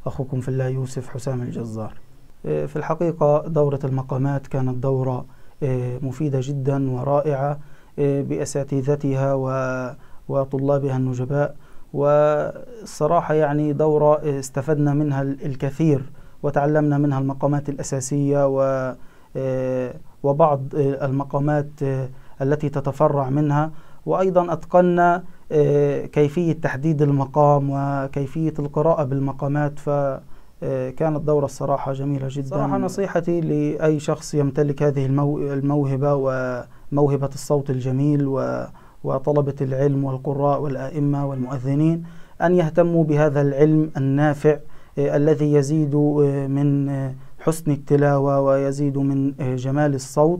أخوكم في الله يوسف حسام الجزار. في الحقيقة دورة المقامات كانت دورة مفيدة جدا ورائعة بأساتذتها وطلابها النجباء، والصراحة يعني دورة استفدنا منها الكثير وتعلمنا منها المقامات الأساسية وبعض المقامات التي تتفرع منها، وأيضا أتقنا كيفية تحديد المقام وكيفية القراءة بالمقامات. فكانت دورة الصراحة جميلة جدا. صراحة نصيحتي لأي شخص يمتلك هذه الموهبة وموهبة الصوت الجميل وطلبة العلم والقراء والآئمة والمؤذنين أن يهتموا بهذا العلم النافع الذي يزيد من حسن التلاوة ويزيد من جمال الصوت.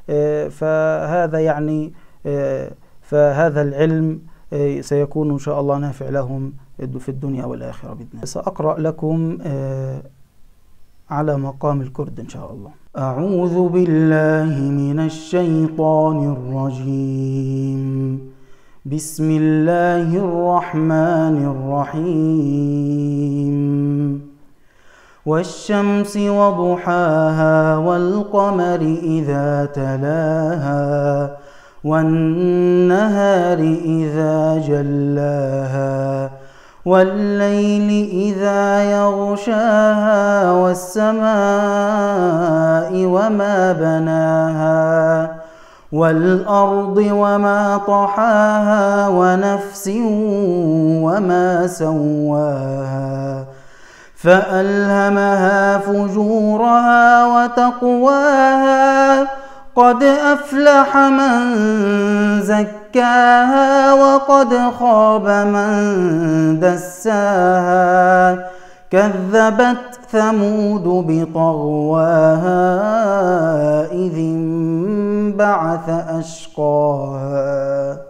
فهذا العلم سيكون إن شاء الله نافع لهم في الدنيا والآخرة بإذن الله. سأقرأ لكم على مقام الكرد إن شاء الله. أعوذ بالله من الشيطان الرجيم. بسم الله الرحمن الرحيم. والشمس وضحاها والقمر إذا تلاها والنهار إذا جلاها والليل إذا يغشاها والسماء وما بناها والأرض وما طحاها ونفس وما سواها فألهمها فجورها وتقواها قد أفلح من زكاها وقد خاب من دساها كذبت ثمود بطغواها إذ انبعث أشقاها